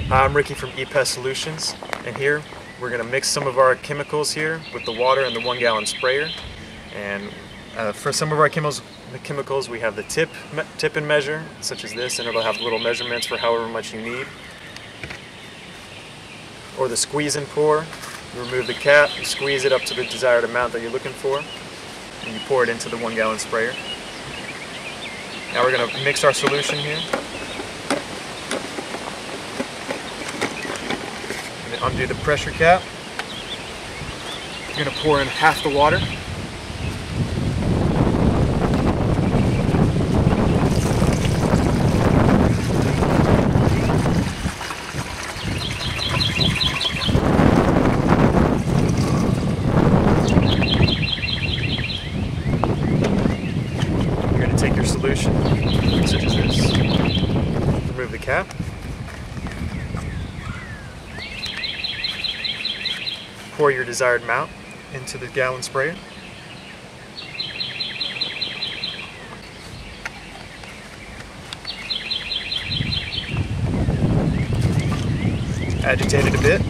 I'm Ricky from ePestSolutions, and here we're going to mix some of our chemicals here with the water and the 1 gallon sprayer. And for some of our chemicals we have the tip and measure, such as this, and it'll have little measurements for however much you need. Or the squeeze and pour. You remove the cap, you squeeze it up to the desired amount that you're looking for, and you pour it into the 1 gallon sprayer. Now we're going to mix our solution here. Undo the pressure cap. You're going to pour in half the water. You're going to take your solution, such as this. Remove the cap. Pour your desired amount into the gallon sprayer. Agitate it a bit.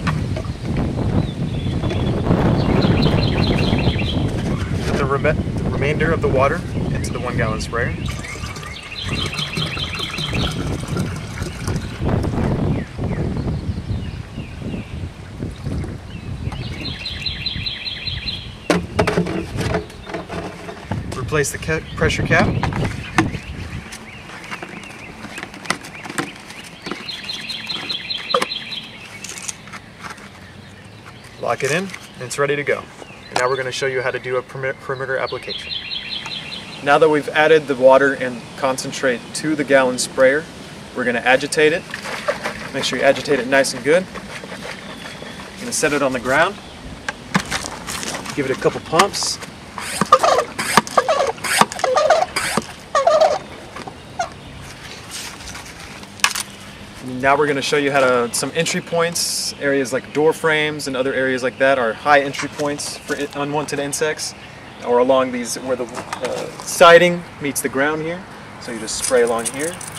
Put the remainder of the water into the 1 gallon sprayer. Replace the pressure cap. Lock it in, and it's ready to go. And now we're going to show you how to do a perimeter application. Now that we've added the water and concentrate to the gallon sprayer, we're going to agitate it. Make sure you agitate it nice and good. You're going to set it on the ground. Give it a couple pumps. Now we're going to show you how to, some entry points, areas like door frames and other areas like that are high entry points for unwanted insects, or along these where the siding meets the ground here. So you just spray along here.